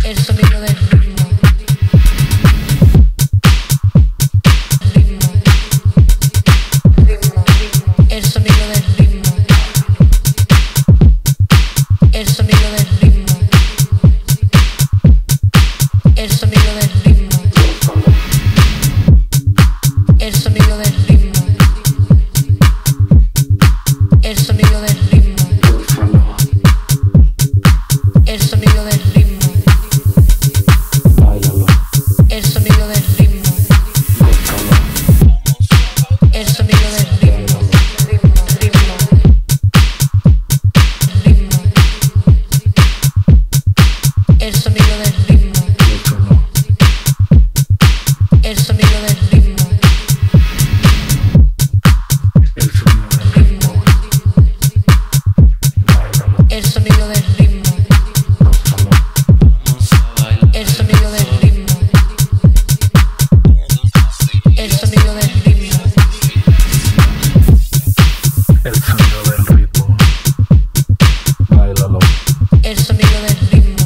El sonido del ritmo. El sonido del ritmo. El sonido del ritmo. El sonido del ritmo. El sonido del ritmo. El sonido del ritmo. El sonido del ritmo. El sonido del ritmo. El sonido del ritmo. Ritmo. Ritmo. El sonido del ritmo. El sonido del ritmo. El sonido del ritmo. El sonido del ritmo. El sonido del ritmo. El sonido del ritmo. Báilalo. El sonido del ritmo.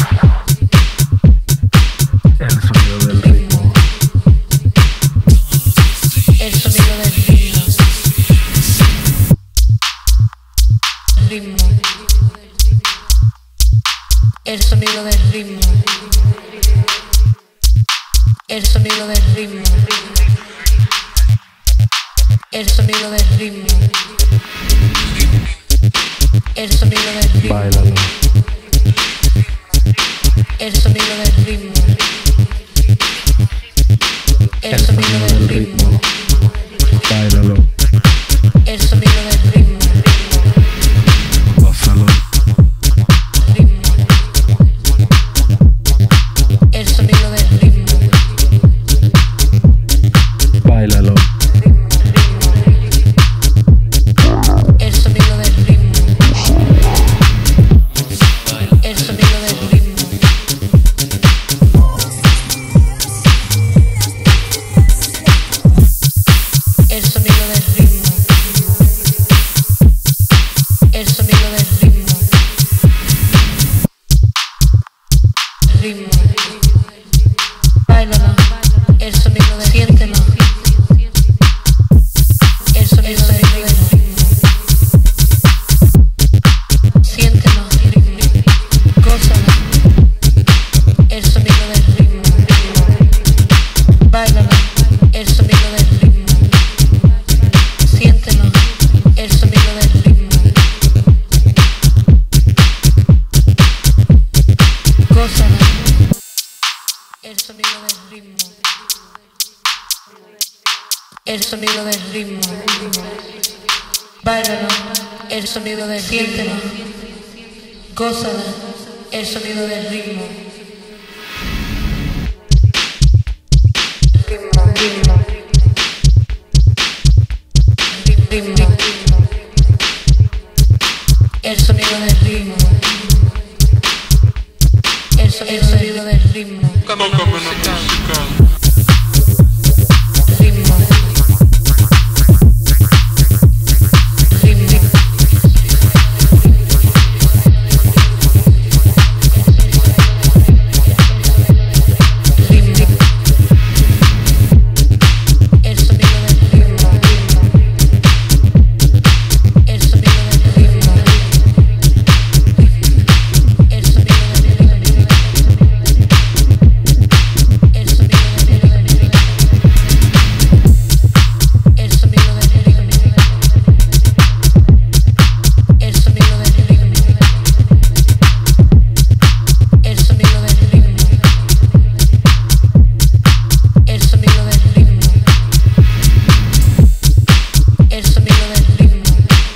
El sonido del ritmo. El sonido del ritmo. Ritmo. El sonido del ritmo. El sonido del ritmo. El sonido del ritmo. El sonido del ritmo. Báilalo. El sonido del ritmo. El sonido del ritmo. Báilalo. El sonido del ritmo. Gózalo. Ritmo. El sonido del ritmo. Báilalo. El sonido del ritmo. El sonido del ritmo. El sonido del ritmo. El sonido del ritmo. Ritmo. Báilalo. El sonido del siéntelo. El sonido del ritmo. Siéntelo. Gózalo. El sonido del ritmo. Báilalo. El sonido del ritmo. Siéntelo. El sonido del ritmo. Gózalo. El sonido del ritmo. El sonido del ritmo. Báilalo. El sonido del siéntelo. Gózalo. El sonido del ritmo. Ritmo, ritmo. Ritmo. El sonido del ritmo. El sonido del ritmo. Ritmo. Ritmo. Ritmo. El sonido del ritmo. El sonido del ritmo. El sonido del ritmo. El sonido del ritmo. El sonido del ritmo. El sonido del ritmo. El sonido del ritmo. El sonido del ritmo. El sonido del ritmo.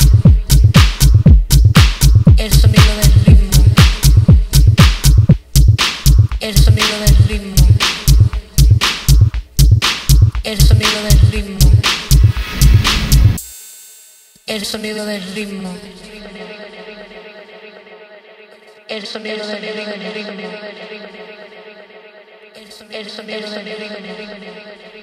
El sonido del ritmo. El sonido del ritmo. El sonido del ritmo. El sonido del ritmo. El sonido del ritmo. El sonido del ritmo.